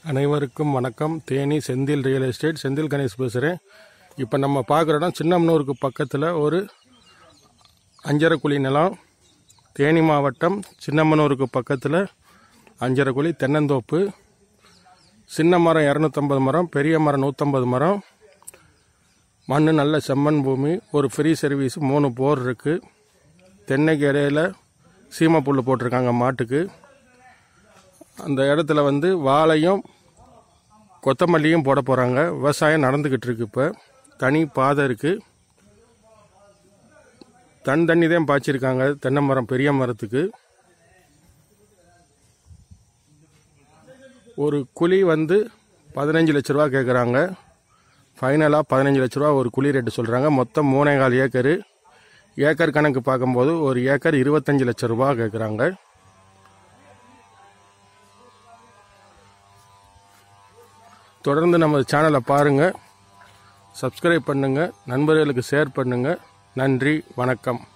அனைவருக்கும் வணக்கம். Theni Senthil real estate, Senthil Ganesh பேசுகிறேன். இப்போ நம்ம பார்க்குற இடம் சின்னமனூருக்கு பக்கத்தில் ஒரு 5.5 குழி நிலம். தேனி மாவட்டம் சின்னமனூருக்கு பக்கத்தில் 5.5 குழி தென்னந்தோப்பு. சின்ன மரம் 250 மரம், பெரிய மரம் 150 மரம். மண் நல்ல செம்மண் பூமி. ஒரு ஃப்ரீ சர்வீஸ், 3 போர் இருக்குது. தென்னைக்கு இடையில சீமை புல் போட்டிருக்காங்க மாட்டுக்கு. அந்த இடத்துல வாழையும் கொத்தமல்லியும் போட போகிறாங்க. விவசாயம் நடந்துக்கிட்டு இருக்கு. இப்போ தனி பாதை இருக்குது. தண்ணி தான் பாய்ச்சிருக்காங்க தென்னை மரம் பெரிய மரத்துக்கு. ஒரு குழி 15 லட்ச ரூபா கேட்குறாங்க. ஃபைனலாக 15 லட்ச ரூபா ஒரு குழி ரேட்டு சொல்கிறாங்க. மொத்தம் 3,4 ஏக்கரு. ஏக்கர் கணக்கு பார்க்கும்போது ஒரு ஏக்கர் 25 லட்ச ரூபா கேட்குறாங்க. தொடர்ந்து நம்ம சேனலை பாருங்கள், சப்ஸ்கிரைப் பண்ணுங்கள், நண்பர்களுக்கு ஷேர் பண்ணுங்கள். நன்றி, வணக்கம்.